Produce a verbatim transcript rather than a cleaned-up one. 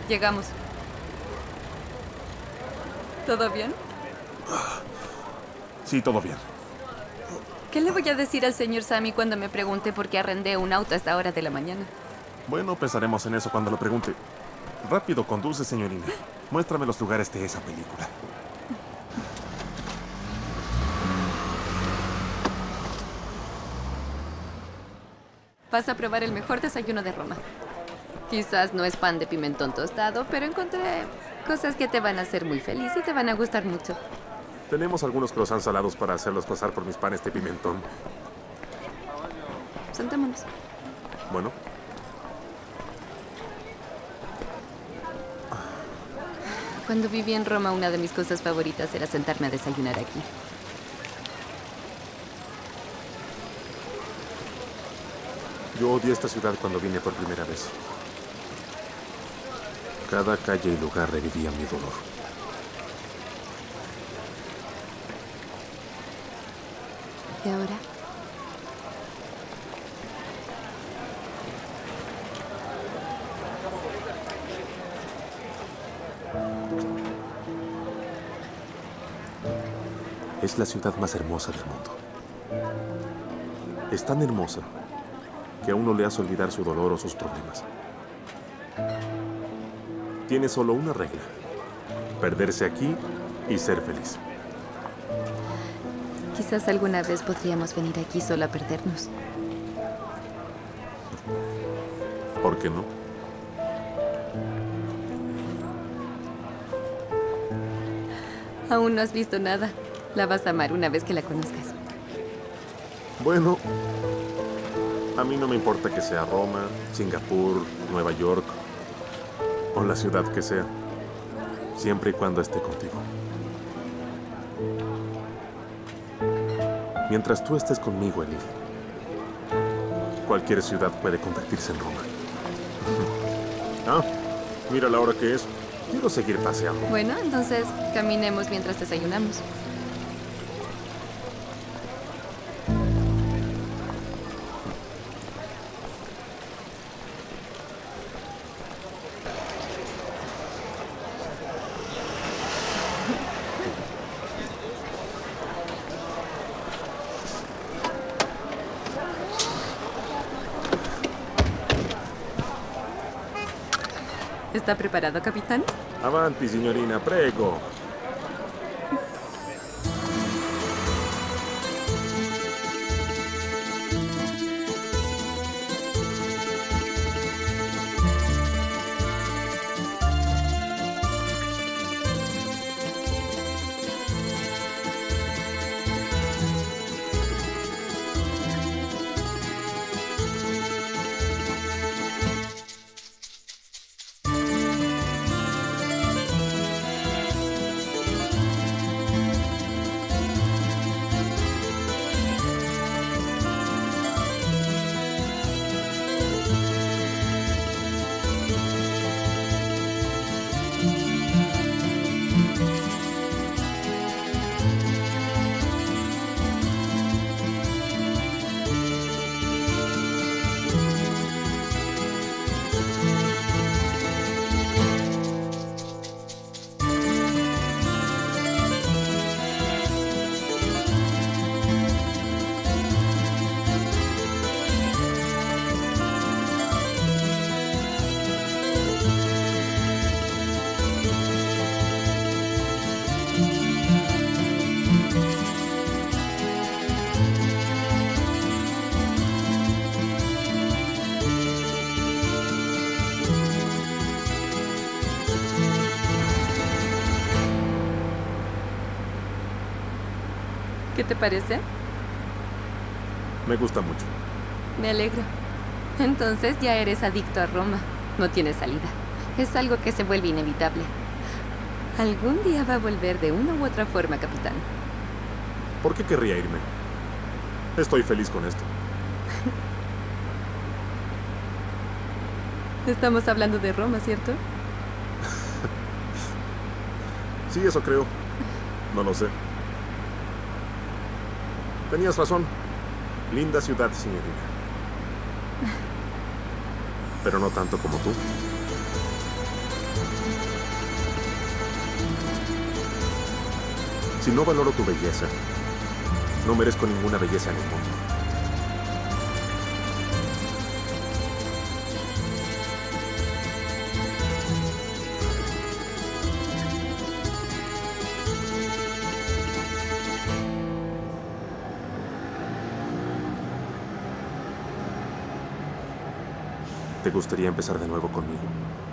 Llegamos. ¿Todo bien? Sí, todo bien. ¿Qué le voy a decir al señor Sammy cuando me pregunte por qué arrendé un auto a esta hora de la mañana? Bueno, pensaremos en eso cuando lo pregunte. Rápido, conduce, señorina. Muéstrame los lugares de esa película. Vas a probar el mejor desayuno de Roma. Quizás no es pan de pimentón tostado, pero encontré cosas que te van a hacer muy feliz y te van a gustar mucho. Tenemos algunos croissants salados para hacerlos pasar por mis panes de pimentón. Sentémonos. Bueno. Cuando viví en Roma, una de mis cosas favoritas era sentarme a desayunar aquí. Yo odié esta ciudad cuando vine por primera vez. Cada calle y lugar revivía mi dolor. ¿Y ahora? Es la ciudad más hermosa del mundo. Es tan hermosa que aún no le hace olvidar su dolor o sus problemas. Tiene solo una regla: perderse aquí y ser feliz. Quizás alguna vez podríamos venir aquí solo a perdernos. ¿Por qué no? Aún no has visto nada. La vas a amar una vez que la conozcas. Bueno, a mí no me importa que sea Roma, Singapur, Nueva York o la ciudad que sea, siempre y cuando esté contigo. Mientras tú estés conmigo, Elif, cualquier ciudad puede convertirse en Roma. Ah, mira la hora que es. Quiero seguir paseando. Bueno, entonces caminemos mientras desayunamos. ¿Está preparado, capitán? Avanti, signorina, prego. ¿Qué te parece? Me gusta mucho. Me alegro. Entonces ya eres adicto a Roma. No tienes salida. Es algo que se vuelve inevitable. Algún día va a volver de una u otra forma, capitán. ¿Por qué querría irme? Estoy feliz con esto. Estamos hablando de Roma, ¿cierto? Sí, eso creo. No lo sé. Tenías razón. Linda ciudad, señorita. Pero no tanto como tú. Si no valoro tu belleza, no merezco ninguna belleza en el mundo. ¿Te gustaría empezar de nuevo conmigo?